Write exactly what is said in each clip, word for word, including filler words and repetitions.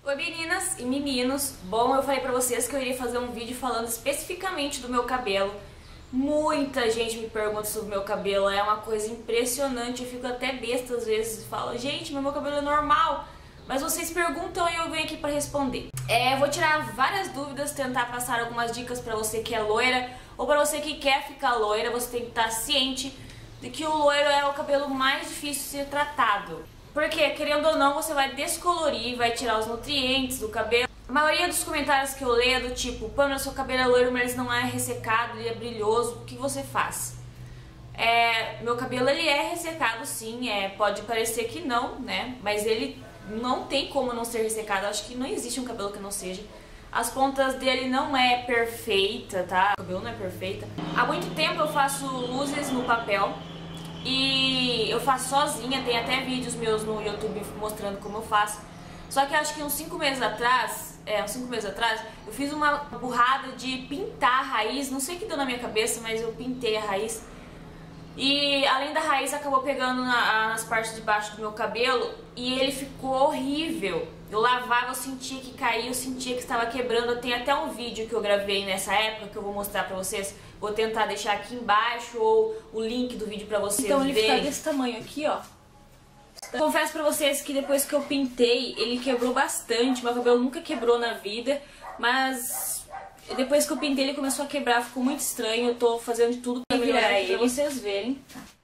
Oi meninas e meninos, bom, eu falei pra vocês que eu iria fazer um vídeo falando especificamente do meu cabelo. Muita gente me pergunta sobre o meu cabelo, é uma coisa impressionante, eu fico até besta às vezes e falo, gente, mas meu cabelo é normal, mas vocês perguntam e eu venho aqui pra responder. É, eu vou tirar várias dúvidas, tentar passar algumas dicas pra você que é loira, ou pra você que quer ficar loira, você tem que estar ciente de que o loiro é o cabelo mais difícil de ser tratado. Porque, querendo ou não, você vai descolorir, vai tirar os nutrientes do cabelo. A maioria dos comentários que eu leio é do tipo, Pamela, seu cabelo é loiro, mas não é ressecado, ele é brilhoso, o que você faz? É, meu cabelo ele é ressecado sim, é, pode parecer que não, né? Mas ele não tem como não ser ressecado, acho que não existe um cabelo que não seja. As pontas dele não é perfeita, tá? O cabelo não é perfeita. Há muito tempo eu faço luzes no papel. E eu faço sozinha, tem até vídeos meus no YouTube mostrando como eu faço. Só que acho que uns cinco meses atrás, é, uns cinco meses atrás, eu fiz uma burrada de pintar a raiz, não sei o que deu na minha cabeça, mas eu pintei a raiz. E além da raiz acabou pegando na, nas partes de baixo do meu cabelo e ele ficou horrível. Eu lavava, eu sentia que caía, eu sentia que estava quebrando. Tem até um vídeo que eu gravei nessa época que eu vou mostrar pra vocês. Vou tentar deixar aqui embaixo ou o link do vídeo pra vocês então, verem. Então ele fica desse tamanho aqui, ó. Confesso pra vocês que depois que eu pintei, ele quebrou bastante. Meu cabelo nunca quebrou na vida, mas depois que eu pintei ele começou a quebrar, ficou muito estranho. Eu tô fazendo de tudo pra melhorar ele, pra vocês verem.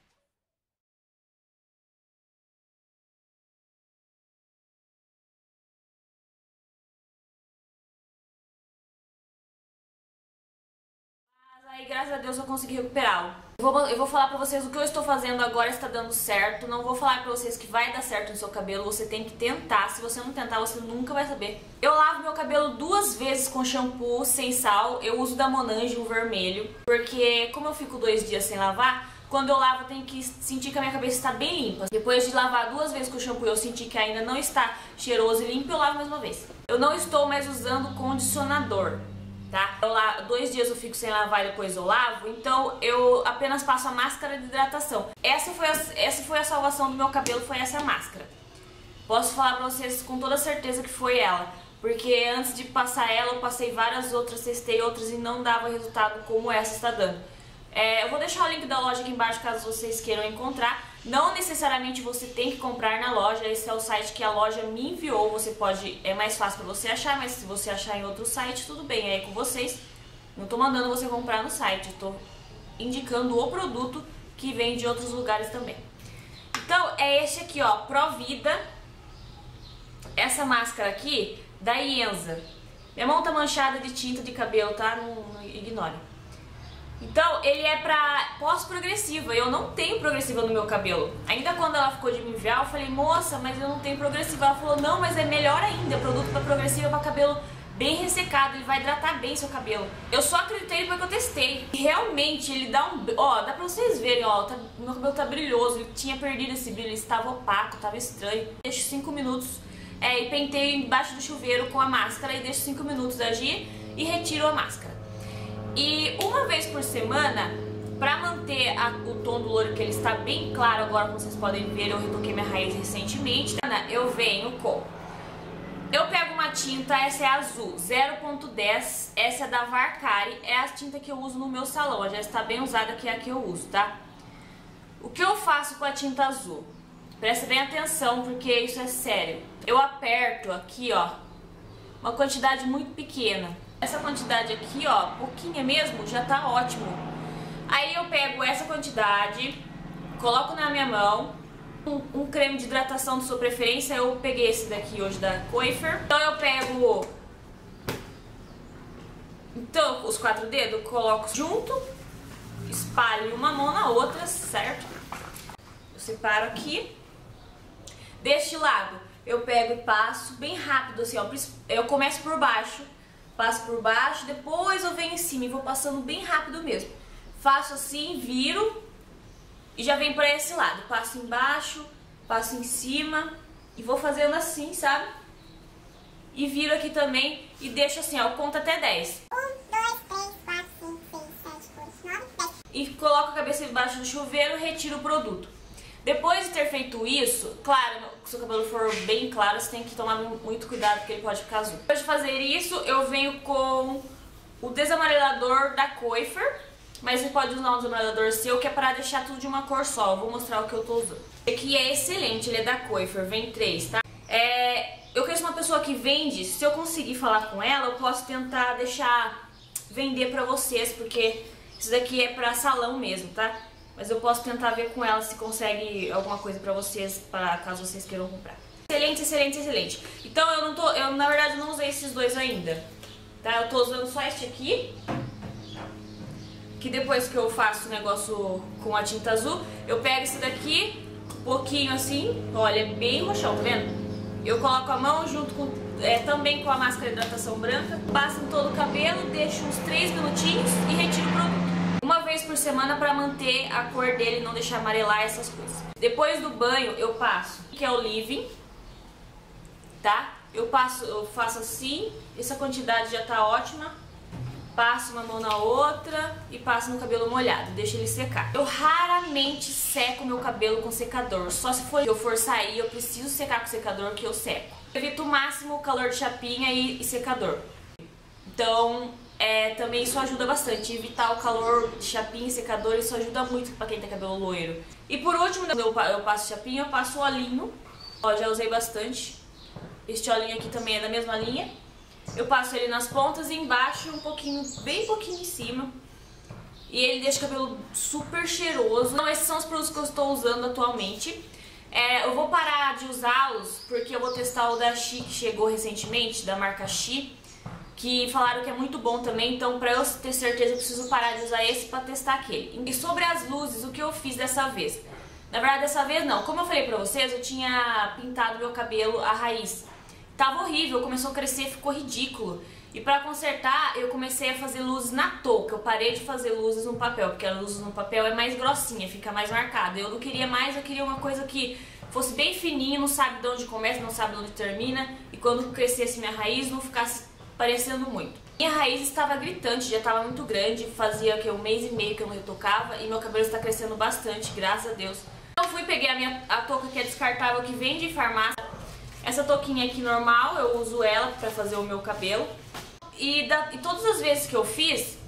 Aí, graças a Deus, eu consegui recuperá-lo. Eu vou, eu vou falar pra vocês o que eu estou fazendo agora está dando certo. Não vou falar pra vocês que vai dar certo no seu cabelo. Você tem que tentar. Se você não tentar, você nunca vai saber. Eu lavo meu cabelo duas vezes com shampoo sem sal. Eu uso da Monange, o vermelho. Porque como eu fico dois dias sem lavar, quando eu lavo eu tenho que sentir que a minha cabeça está bem limpa. Depois de lavar duas vezes com o shampoo eu senti que ainda não está cheiroso e limpo, eu lavo mais uma vez. Eu não estou mais usando condicionador. Tá? Eu lá, dois dias eu fico sem lavar e depois eu lavo, então eu apenas passo a máscara de hidratação. Essa foi a, essa foi a salvação do meu cabelo, foi essa máscara. Posso falar pra vocês com toda certeza que foi ela, porque antes de passar ela eu passei várias outras, testei outras e não dava resultado como essa está dando. É, eu vou deixar o link da loja aqui embaixo caso vocês queiram encontrar. Não necessariamente você tem que comprar na loja, esse é o site que a loja me enviou, você pode, é mais fácil para você achar, mas se você achar em outro site, tudo bem, é aí com vocês. Não tô mandando você comprar no site, eu tô indicando o produto que vem de outros lugares também. Então, é este aqui, ó, Provida, essa máscara aqui, da Ienza. Minha mão tá manchada de tinta de cabelo, tá? Não, não ignore. Então, ele é pra pós-progressiva, eu não tenho progressiva no meu cabelo. Ainda quando ela ficou de me enviar, eu falei, moça, mas eu não tenho progressiva. Ela falou, não, mas é melhor ainda, é produto pra progressiva pra cabelo bem ressecado, ele vai hidratar bem seu cabelo. Eu só acreditei depois que eu testei. Realmente, ele dá um... Ó, dá pra vocês verem, ó, tá, meu cabelo tá brilhoso, ele tinha perdido esse brilho, ele estava opaco, tava estranho. Deixo cinco minutos, é, e penteio embaixo do chuveiro com a máscara e deixo cinco minutos agir e retiro a máscara. E uma vez por semana, pra manter a, o tom do loiro, que ele está bem claro agora, como vocês podem ver, eu retoquei minha raiz recentemente, eu venho com... Eu pego uma tinta, essa é azul, zero ponto dez, essa é da Varcari, é a tinta que eu uso no meu salão, já está bem usada, que é a que eu uso, tá? O que eu faço com a tinta azul? Presta bem atenção, porque isso é sério. Eu aperto aqui, ó, uma quantidade muito pequena. Essa quantidade aqui, ó, pouquinha mesmo, já tá ótimo. Aí eu pego essa quantidade, coloco na minha mão, um, um creme de hidratação de sua preferência, eu peguei esse daqui hoje da Coifer. Então eu pego, então os quatro dedos, coloco junto, espalho uma mão na outra, certo? Eu separo aqui, deste lado eu pego e passo bem rápido assim, ó, eu começo por baixo. Passo por baixo, depois eu venho em cima e vou passando bem rápido mesmo. Faço assim, viro e já venho pra esse lado. Passo embaixo, passo em cima e vou fazendo assim, sabe? E viro aqui também e deixo assim, ó, conta até dez. um, dois, três, quatro, cinco, seis, sete, oito, nove, dez. E coloco a cabeça embaixo do chuveiro e retiro o produto. Depois de ter feito isso, claro, se o seu cabelo for bem claro, você tem que tomar muito cuidado porque ele pode ficar azul. Depois de fazer isso, eu venho com o desamarelador da Coifer, mas você pode usar um desamarelador seu que é para deixar tudo de uma cor só. Eu vou mostrar o que eu tô usando. Esse aqui é excelente, ele é da Coifer, vem três, tá? É, eu conheço uma pessoa que vende, se eu conseguir falar com ela, eu posso tentar deixar vender pra vocês, porque isso daqui é pra salão mesmo, tá? Mas eu posso tentar ver com ela se consegue alguma coisa pra vocês, para caso vocês queiram comprar. Excelente, excelente, excelente. Então eu não tô, eu na verdade não usei esses dois ainda, tá? Eu tô usando só este aqui, que depois que eu faço o negócio com a tinta azul, eu pego esse daqui, um pouquinho assim, olha, é bem roxão, tá vendo? Eu coloco a mão junto com, é, também com a máscara de hidratação branca, passo em todo o cabelo, deixo uns três minutinhos e retiro o produto. Uma vez por semana para manter a cor dele e não deixar amarelar essas coisas. Depois do banho eu passo, que é o leave-in, tá? Eu passo, eu faço assim, essa quantidade já tá ótima. Passo uma mão na outra e passo no cabelo molhado, deixo ele secar. Eu raramente seco meu cabelo com secador, só se for eu for sair, eu preciso secar com secador que eu seco. Eu evito o máximo o calor de chapinha e, e secador. Então, é, também isso ajuda bastante, evitar o calor de chapinha e secador, isso ajuda muito pra quem tem cabelo loiro. E por último, quando eu, eu passo chapinha, eu passo olhinho. Ó, já usei bastante. Este olhinho aqui também é da mesma linha. Eu passo ele nas pontas e embaixo um pouquinho, bem pouquinho em cima. E ele deixa o cabelo super cheiroso. Então esses são os produtos que eu estou usando atualmente. É, eu vou parar de usá-los porque eu vou testar o da Xi, que chegou recentemente, da marca Xi, que falaram que é muito bom também. Então pra eu ter certeza eu preciso parar de usar esse pra testar aquele. E sobre as luzes, o que eu fiz dessa vez? Na verdade dessa vez não, como eu falei pra vocês, eu tinha pintado meu cabelo a raiz. Tava horrível, começou a crescer, ficou ridículo. E pra consertar, eu comecei a fazer luzes na touca. Eu parei de fazer luzes no papel, porque a luz no papel é mais grossinha, fica mais marcada. Eu não queria mais, eu queria uma coisa que fosse bem fininha, não sabe de onde começa, não sabe de onde termina. E quando crescesse minha raiz, não ficasse parecendo muito. Minha raiz estava gritante, já estava muito grande, fazia que, um mês e meio que eu não retocava. E meu cabelo está crescendo bastante, graças a Deus. Então fui, peguei a minha a touca que é descartável, que vende em farmácia. Essa touquinha aqui normal, eu uso ela pra fazer o meu cabelo. E, da, e todas as vezes que eu fiz,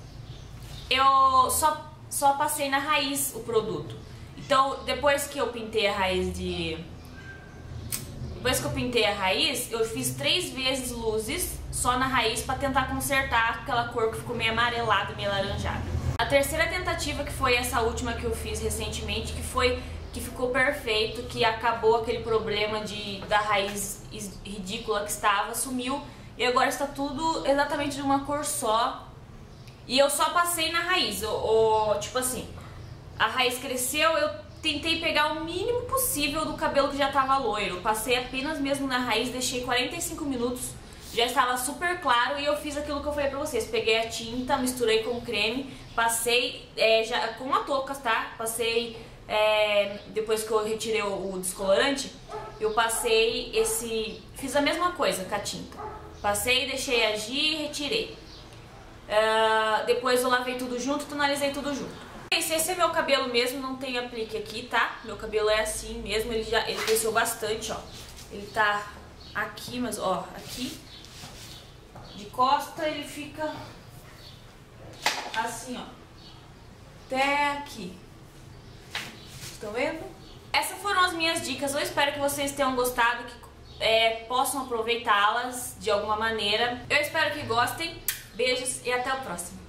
eu só, só passei na raiz o produto. Então, depois que eu pintei a raiz de... Depois que eu pintei a raiz, eu fiz três vezes luzes só na raiz pra tentar consertar aquela cor que ficou meio amarelada, meio laranjada. A terceira tentativa, que foi essa última que eu fiz recentemente, que foi... que ficou perfeito, que acabou aquele problema de, da raiz ridícula que estava, sumiu e agora está tudo exatamente de uma cor só. E eu só passei na raiz, o, o, tipo assim, a raiz cresceu, eu tentei pegar o mínimo possível do cabelo que já estava loiro, passei apenas mesmo na raiz, deixei quarenta e cinco minutos, já estava super claro e eu fiz aquilo que eu falei pra vocês, peguei a tinta, misturei com creme, passei é, já, com a touca, tá? Passei... É, depois que eu retirei o, o descolorante, eu passei esse... Fiz a mesma coisa com a tinta. Passei, deixei agir e retirei. Uh, depois eu lavei tudo junto, tonalizei tudo junto. Esse, esse é meu cabelo mesmo, não tem aplique aqui, tá? Meu cabelo é assim mesmo, ele já ele cresceu bastante, ó. Ele tá aqui, mas ó, aqui. De costa ele fica assim, ó. Até aqui. Estão vendo? Essas foram as minhas dicas, eu espero que vocês tenham gostado, que é, possam aproveitá-las de alguma maneira. Eu espero que gostem, beijos e até o próximo.